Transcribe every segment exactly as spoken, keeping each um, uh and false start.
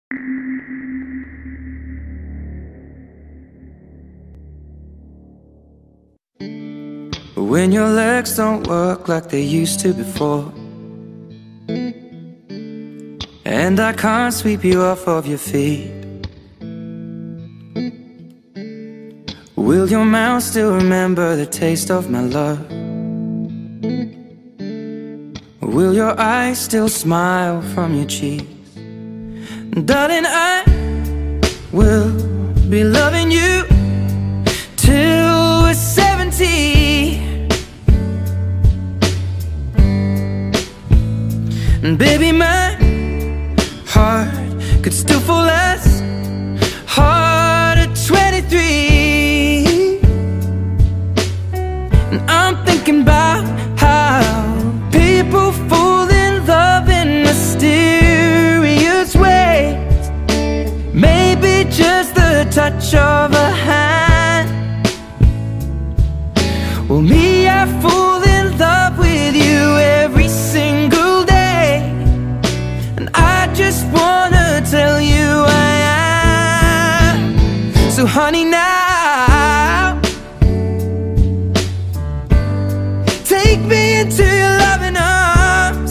When your legs don't work like they used to before, and I can't sweep you off of your feet, will your mouth still remember the taste of my love? Will your eyes still smile from your cheeks? Darling, I will be loving you till we're seventy. And baby, my heart could still fall as hard at twenty-three. And I'm thinking about how people fall in love in mysterious ways. Maybe just the touch of a hand. Well, me, I fall in love with you every single day. And I just wanna tell you I am. So honey, now take me into your loving arms.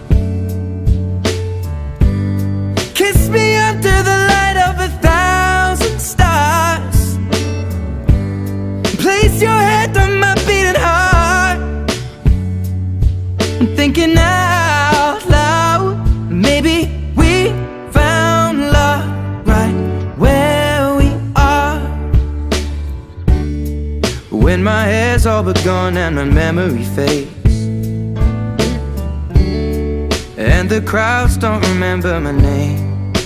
Kiss me under the light of a thousand stars. Place your head on my beating heart. I'm thinking out loud, maybe we found love right where we are. When my hair's all but gone and my memory fades, and the crowds don't remember my name,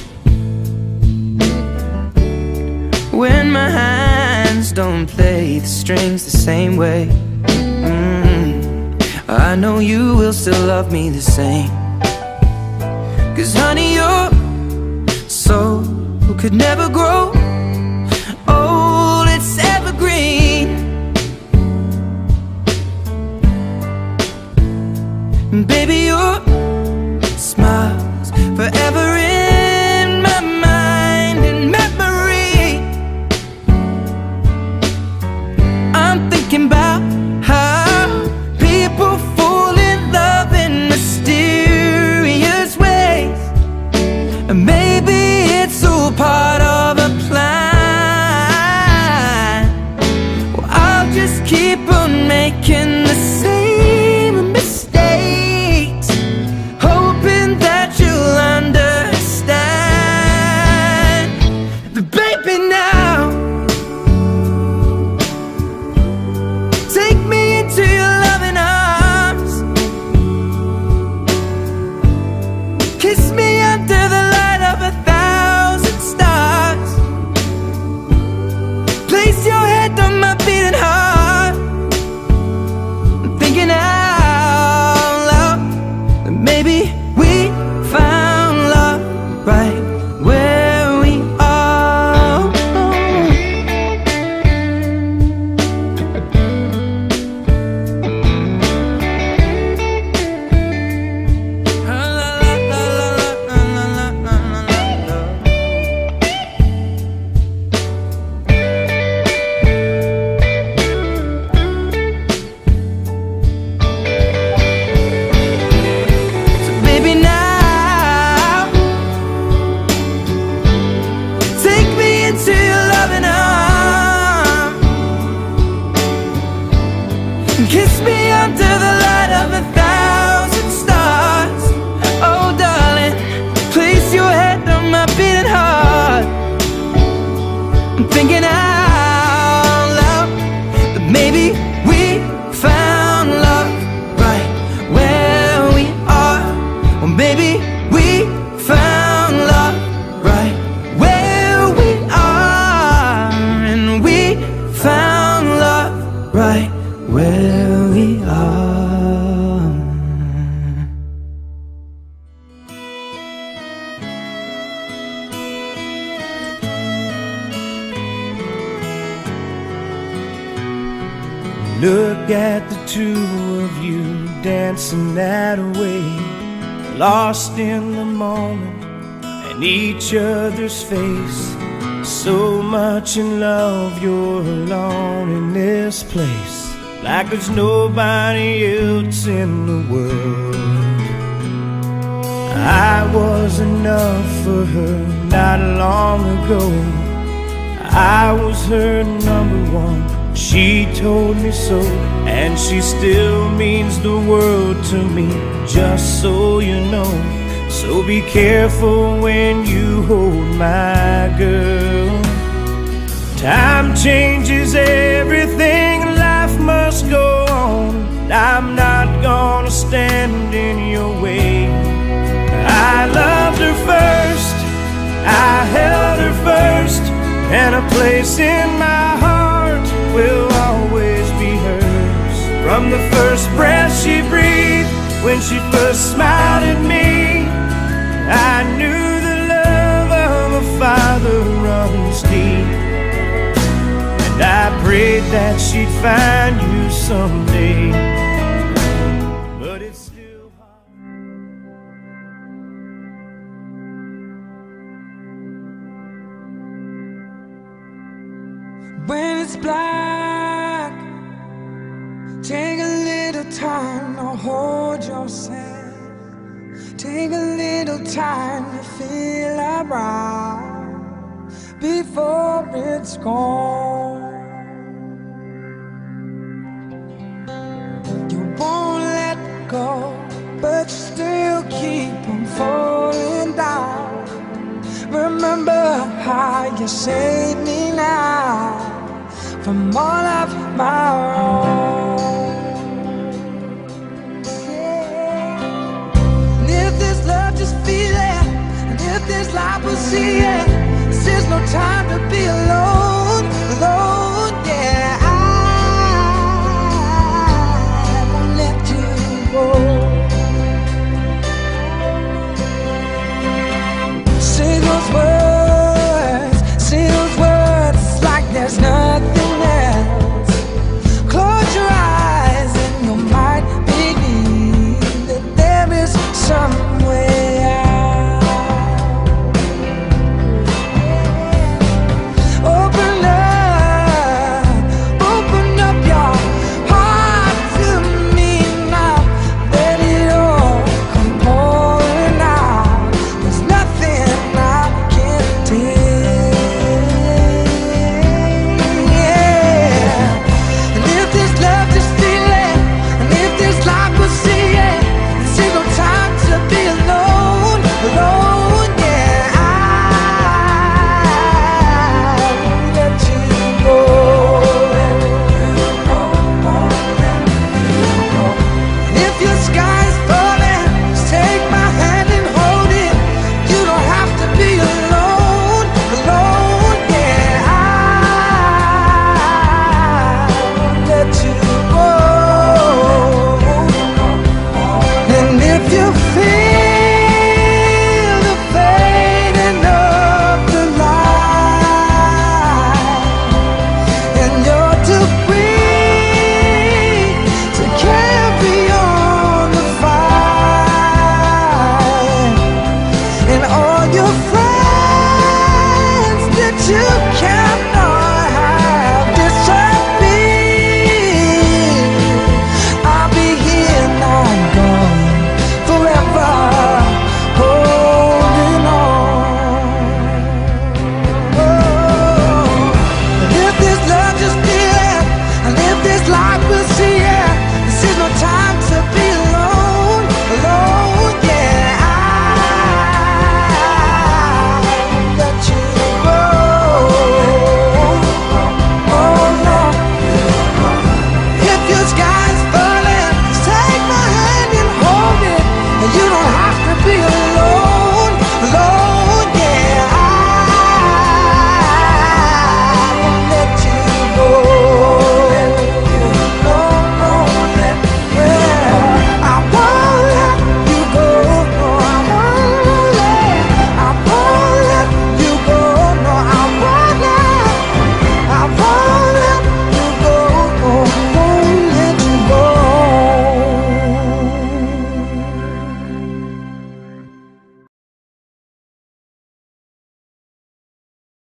when my hands don't play the strings the same way, mm, I know you will still love me the same. Cause honey, your soul could never grow old, it's evergreen. And baby, your smile's forever in my mind and memory. I'm thinking about how people fall in love in mysterious ways. And maybe it's all part of a plan. Well, I'll just keep on making the same mistakes, hoping that you'll understand. But baby, now take me into your loving arms. Kiss me under the light of a thousand stars. Place your head on my beating heart. I'm thinking out loud that maybe we found love right where we are. So baby, now take me into your loving arms. Kiss me under the light of a thousand stars. Oh darling, place your head on my beating heart. I'm thinking out loud that maybe we found love right where we are. Or maybe we found love right where we are. And we found love right where we are. Look at the two of you dancing that way, lost in the moment and each other's face. So much in love, you're alone in this place, like there's nobody else in the world. I was enough for her not long ago. I was her number one, she told me so, and she still means the world to me, just so you know. So be careful when you hold my girl. Time changes everything, life must go on. I'm not gonna stand in your way. I loved her first, I held her first, and a place in my heart will always be hers. From the first breath she breathed, when she first smiled at me, I knew the love of a father runs deep. And I prayed that she'd find you someday, but it's still hard. When it's black, take a little time to hold yourself. Take a little time to feel alright before it's gone. You won't let go, but you still keep on falling down. Remember how you saved me now from all of my wrongs. Just feel it, and if this life will see it, this is no time to be alone, alone.